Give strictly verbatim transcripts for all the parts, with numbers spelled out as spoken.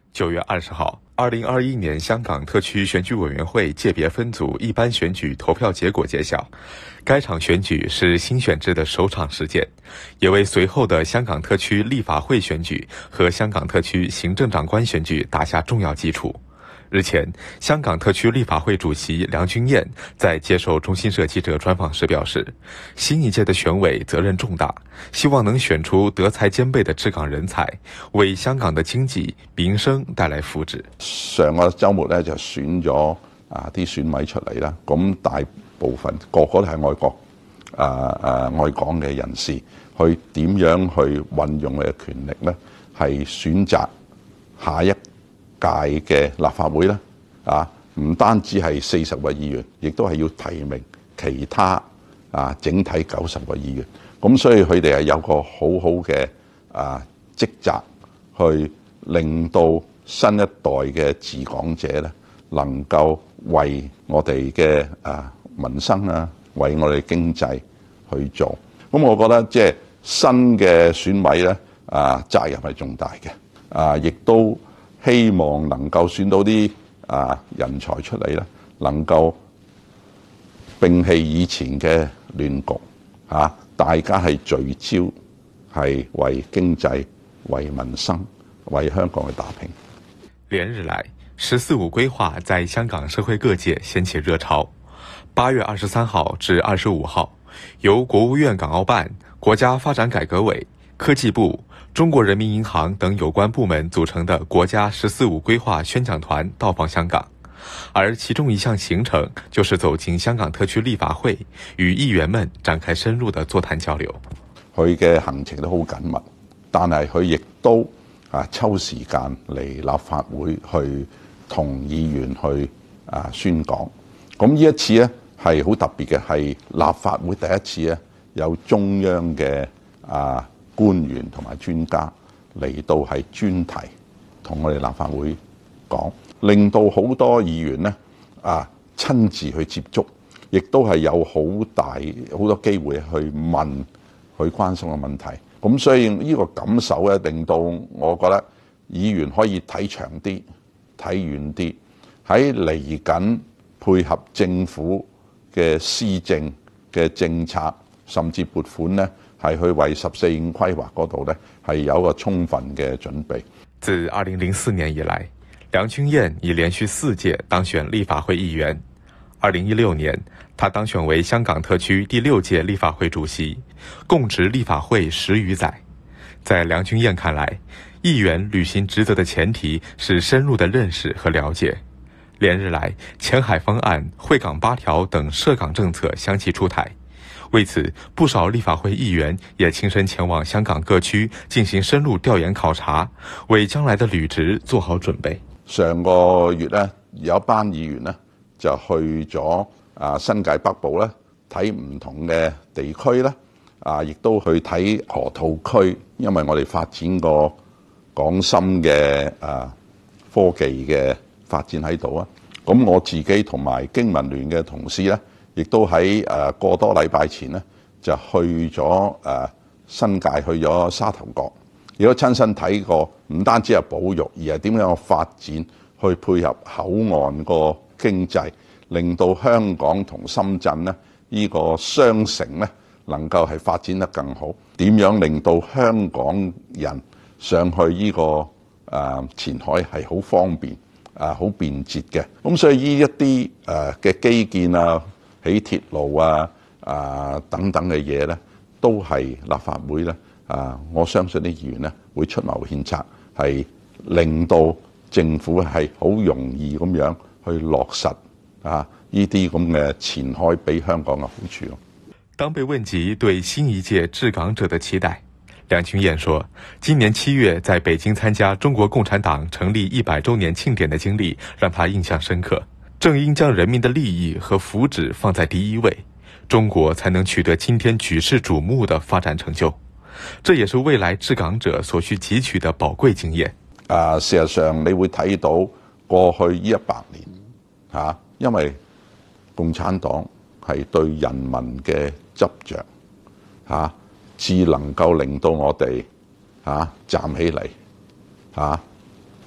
九月二十号，二零二一年香港特区选举委员会界别分组一般选举投票结果揭晓。该场选举是新选制的首场实践，也为随后的香港特区立法会选举和香港特区行政长官选举打下重要基础。日前，香港特区立法会主席梁君彦在接受中新社记者专访时表示，新一届的选委责任重大，希望能选出德才兼备的治港人才，為香港嘅經濟民生帶來福祉。 上個週末咧就選咗啊啲選委出嚟啦，咁大部分個個都係愛國啊啊愛港嘅人士，去點樣去運用佢嘅權力咧，係選擇下一屆嘅立法會咧，啊唔單止係四十個議員，亦都係要提名其他啊整體九十個議員。咁所以佢哋係有個好好嘅啊職責，去令到新一代嘅治港者咧，能夠為我哋嘅啊民生啊，為我哋經濟去做。咁我覺得即係新嘅選委咧，啊責任係重大嘅，啊亦都希望能夠選到啲啊人才出嚟咧，能夠摒棄以前嘅亂局，啊大家係聚焦係為經濟、為民生、為香港去打拼。 連日來，十四五規劃在香港社會各界掀起熱潮。八月二十三號至二十五號，由國務院港澳辦、國家發展改革委、科技部、中國人民銀行等有關部門組成的國家十四五規劃宣講團到訪香港，而其中一項行程就是走進香港特區立法會，與議員們展開深入的座談交流。 佢嘅行程都好緊密，但係佢亦都啊抽時間嚟立法會去同議員去啊宣講。咁呢一次咧係好特別嘅，係立法會第一次咧有中央嘅啊官員同埋專家嚟到係專題同我哋立法會講，令到好多議員咧啊親自去接觸，亦都係有好大好多機會去問佢關心嘅問題。咁所以呢個感受咧，令到我覺得議員可以睇長啲、睇遠啲，喺嚟緊配合政府嘅施政嘅政策，甚至撥款咧，係去為十四五規劃嗰度咧，係有一個充分嘅準備。 自二零零四年以來，梁君彥已連續四屆當選立法會議員。二零一六年，他當選為香港特區第六屆立法會主席，共職立法會十餘載。在梁君彥看來，議員履行職責的前提是深入的認識和了解。連日來，前海方案、惠港八條等涉港政策相繼出台，為此，不少立法會議員也親身前往香港各區進行深入調研考察，為將來的履職做好準備。 上個月呢，有一班議員呢就去咗啊新界北部咧，睇唔同嘅地區咧，啊亦都去睇河套區，因為我哋發展個港深嘅啊科技嘅發展喺度啊。咁我自己同埋經民聯嘅同事咧，亦都喺誒個多禮拜前咧，就去咗誒新界，去咗沙頭角，亦都親身睇過，唔單止係保育，而係點樣嘅發展去配合口岸個經濟，令到香港同深圳咧呢個雙城咧能夠係發展得更好。點樣令到香港人上去呢個誒前海係好方便啊，好便捷嘅。咁所以呢一啲誒嘅基建啊，起鐵路啊啊等等嘅嘢咧，都係立法會咧啊，我相信啲議員咧會出謀獻策，係令到政府係好容易咁樣去落實啊呢啲咁嘅前海俾香港嘅好處咯。 當被問及對新一屆治港者的期待，梁君彥說，今年七月在北京參加中國共產黨成立一百週年慶典的經歷讓他印象深刻。正應將人民的利益和福祉放在第一位，中國才能取得今天舉世矚目的發展成就。這也是未來治港者所需汲取的寶貴經驗。 啊，事實上你會睇到過去呢一百年嚇、啊，因為共產黨係對人民嘅執着嚇，至、啊、能夠令到我哋嚇、啊、站起嚟嚇、啊，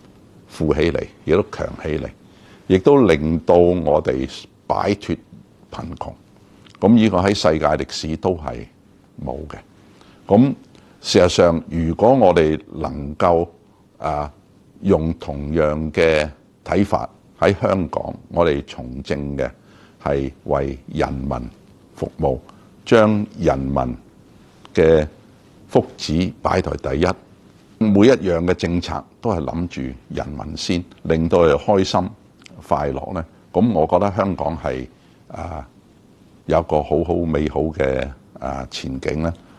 富起嚟，亦都強起嚟，亦都令到我哋擺脫貧窮。咁呢個喺世界歷史都係冇嘅。咁事實上，如果我哋能夠啊用同樣嘅睇法喺香港，我哋從政嘅係為人民服務，將人民嘅福祉擺在第一，每一樣嘅政策都係諗住人民先，令到佢哋開心快樂咧。咁我覺得香港係啊有個好好美好嘅啊前景咧。